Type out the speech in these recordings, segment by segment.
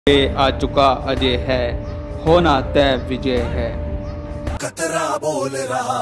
ये आ चुका अजय है, होना तय विजय है। खतरा बोल रहा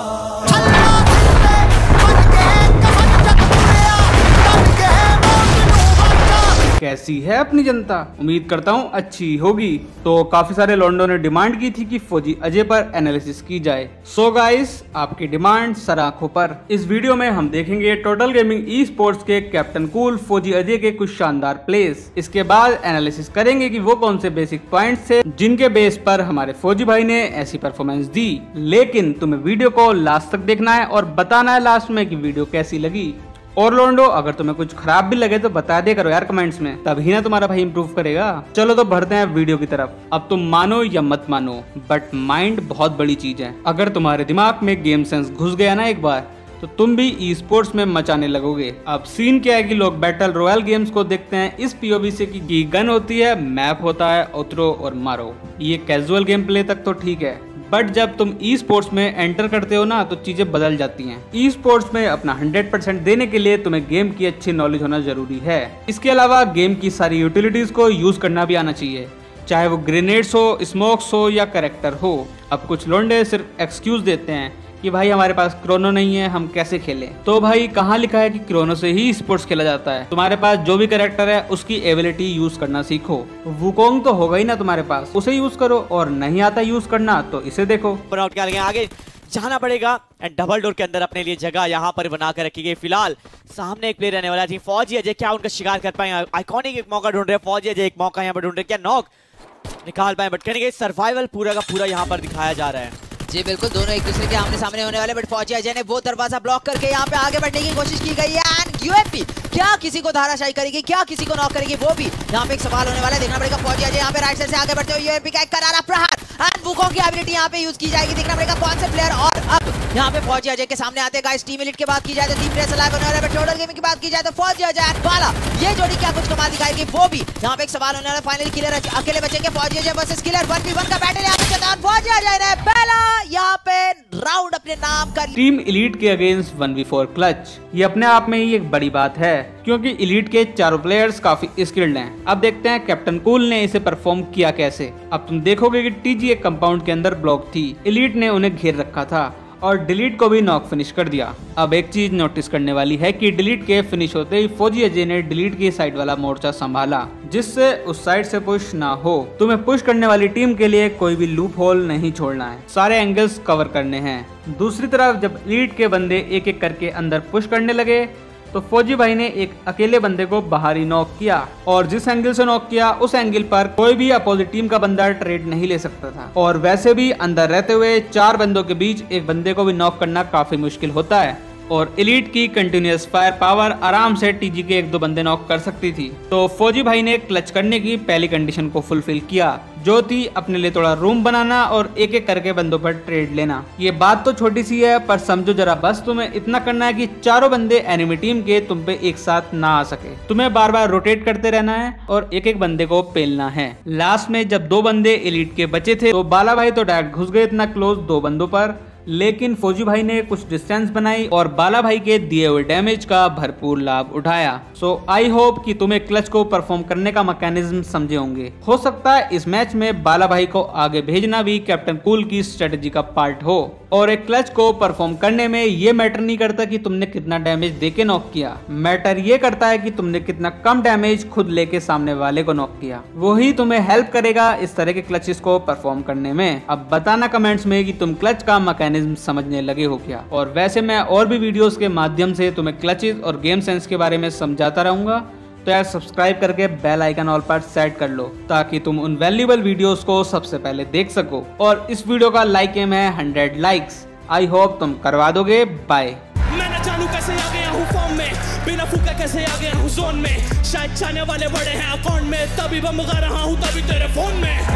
कैसी है अपनी जनता, उम्मीद करता हूँ अच्छी होगी। तो काफी सारे लॉन्डो ने डिमांड की थी कि फौजी अजय पर एनालिसिस की जाए। सो गाइस, आपकी डिमांड सर आंखों पर। इस वीडियो में हम देखेंगे टोटल गेमिंग ई स्पोर्ट्स के कैप्टन कूल फौजी अजय के कुछ शानदार प्लेस। इसके बाद एनालिसिस करेंगे कि वो कौन से बेसिक पॉइंट्स थे जिनके बेस पर हमारे फौजी भाई ने ऐसी परफॉर्मेंस दी। लेकिन तुम्हें वीडियो को लास्ट तक देखना है और बताना है लास्ट में कि वीडियो कैसी लगी। और लोंडो, अगर तुम्हें कुछ खराब भी लगे तो बता दे करो यार कमेंट्स में, तभी ना तुम्हारा भाई इंप्रूव करेगा। चलो तो बढ़ते हैं वीडियो की तरफ। अब तुम मानो या मत मानो, बट माइंड बहुत बड़ी चीज है। अगर तुम्हारे दिमाग में गेम सेंस घुस गया ना एक बार, तो तुम भी ई स्पोर्ट्स में मचाने लगोगे। अब सीन क्या है कि लोग बैटल रॉयल गेम्स को देखते हैं इस पीओवी से कि गन होती है, मैप होता है, उतरो और मारो। ये कैजुअल गेम प्ले तक तो ठीक है, बट जब तुम ई स्पोर्ट्स में एंटर करते हो ना तो चीजें बदल जाती हैं। ई स्पोर्ट्स में अपना 100% देने के लिए तुम्हें गेम की अच्छी नॉलेज होना जरूरी है। इसके अलावा गेम की सारी यूटिलिटीज को यूज करना भी आना चाहिए, चाहे वो ग्रेनेड्स हो, स्मोक्स हो या कैरेक्टर हो। अब कुछ लोंडे सिर्फ एक्सक्यूज देते हैं कि भाई हमारे पास क्रोनो नहीं है, हम कैसे खेलें। तो भाई कहाँ लिखा है कि क्रोनो से ही स्पोर्ट्स खेला जाता है। तुम्हारे पास जो भी कैरेक्टर है उसकी एबिलिटी यूज करना सीखो। वुकोंग तो होगा ही ना तुम्हारे पास, उसे यूज करो, और नहीं आता यूज करना तो इसे देखो। आगे जाना पड़ेगा एंड डबल डोर के अंदर अपने लिए जगह यहाँ पर बना कर रखी गई। फिलहाल सामने एक प्लेयर रहने वाला थी फौजी अजय, क्या उनका शिकार कर पाए? आइकॉनिक एक मौका ढूंढ रहे फौजी अजय, एक मौका यहाँ पर ढूंढ रहे, क्या नॉक निकाल पाए? बट करेंगे सर्वाइवल पूरा का पूरा यहाँ पर दिखाया जा रहा है। जी बिल्कुल, दोनों एक दूसरे के आमने सामने होने वाले, बट फौजी अजय ने वो दरवाजा ब्लॉक करके यहाँ पे आगे बढ़ने की कोशिश की गई है। एंड यूएमपी क्या किसी को धाराशायी करेगी, क्या किसी को नॉक करेगी, वो भी यहाँ पे एक सवाल होने वाला है। देखना पड़ेगा फौजी अजय यहाँ पे राइट साइड से आगे बढ़ते हुए यूएमपी का एक करारा प्रहार एंड वुकोंग की एबिलिटी यहाँ पे यूज की जाएगी। देखना पड़ेगा कौन से प्लेयर। और अब यहाँ पे फौजी अजय के सामने आते गाइस। टीम एलिट की बात की जाए तो टीम प्लेयर्स अलाइव होने वाले, बट टोटल गेमिंग की बात की जाए तो फौजी अजय एंड बाला, ये जोड़ी क्या कुछ कमाल दिखाएगी, वो भी यहाँ पे एक सवाल होने वाला। फाइनली किलर अकेले बचेंगे, फौजी अजय वर्सेस किलर 1v1 का बैटल यहाँ पे चलता है। फौजी अजय ने पहला यहाँ पे राउंड अपने नाम का। टीम एलीट के अगेंस्ट 1v4 क्लच, ये अपने आप में ही एक बड़ी बात है क्योंकि एलीट के चारों प्लेयर्स काफी स्किल्ड हैं। अब देखते हैं कैप्टन कूल ने इसे परफॉर्म किया कैसे। अब तुम देखोगे कि टीजी एक कंपाउंड के अंदर ब्लॉक थी, एलीट ने उन्हें घेर रखा था और डिलीट को भी नॉक फिनिश कर दिया। अब एक चीज नोटिस करने वाली है कि डिलीट के फिनिश होते ही फौजी अजय ने डिलीट की साइड वाला मोर्चा संभाला, जिससे उस साइड से पुश ना हो। तुम्हें पुश करने वाली टीम के लिए कोई भी लूप होल नहीं छोड़ना है, सारे एंगल्स कवर करने हैं। दूसरी तरफ जब डिलीट के बंदे एक एक करके अंदर पुश करने लगे तो फौजी भाई ने एक अकेले बंदे को बाहर ही नॉक किया, और जिस एंगल से नॉक किया उस एंगल पर कोई भी अपोजिट टीम का बंदा ट्रेड नहीं ले सकता था। और वैसे भी अंदर रहते हुए 4 बंदों के बीच एक बंदे को भी नॉक करना काफी मुश्किल होता है, और एलीट की कंटिन्यूअस फायर पावर आराम से टीजी के 1-2 बंदे नॉक कर सकती थी। तो फौजी भाई ने क्लच करने की पहली कंडीशन को फुलफिल किया, जो थी अपने लिए थोड़ा रूम बनाना और एक एक करके बंदों पर ट्रेड लेना। ये बात तो छोटी सी है, पर समझो जरा, बस तुम्हें इतना करना है कि चारों बंदे एनिमी टीम के तुम पे एक साथ ना आ सके। तुम्हें बार बार रोटेट करते रहना है और एक एक बंदे को पेलना है। लास्ट में जब 2 बंदे एलीट के बचे थे तो बाला भाई तो डायरेक्ट घुस गए इतना क्लोज 2 बंदों पर, लेकिन फौजी भाई ने कुछ डिस्टेंस बनाई और बाला भाई के दिए हुए डैमेज का भरपूर लाभ उठाया। सो आई होप कि तुम्हें क्लच को परफॉर्म करने का मैकेनिज्म समझे होंगे। हो सकता है इस मैच में बाला भाई को आगे भेजना भी कैप्टन कूल की स्ट्रेटेजी का पार्ट हो। और एक क्लच को परफॉर्म करने में ये मैटर नहीं करता कि तुमने कितना डैमेज देके नॉक किया, मैटर ये करता है कि तुमने कितना कम डैमेज खुद लेके सामने वाले को नॉक किया। वही तुम्हें हेल्प करेगा इस तरह के क्लचेस को परफॉर्म करने में। अब बताना कमेंट्स में कि तुम क्लच का मैकेनिज्म समझने लगे हो क्या। और वैसे मैं और भी वीडियोस के माध्यम से तुम्हें क्लचेस और गेम सेंस के बारे में समझाता रहूंगा, तो यार सब्सक्राइब करके बेल आइकन ऑल पर सेट कर लो ताकि तुम उन वैल्यूएबल वीडियोस को सबसे पहले देख सको। और इस वीडियो का लाइक एम है 100 लाइक्स, आई होप तुम करवा दोगे। बाय। मैं न जानू कैसे आ गया हूँ फॉर्म में, बिना फूका कैसे आ गया हूँ जोन में, शायद चाहने वाले बड़े हैं अकाउंट में, तभी बम गा रहा हूँ तभी तेरे फोन में।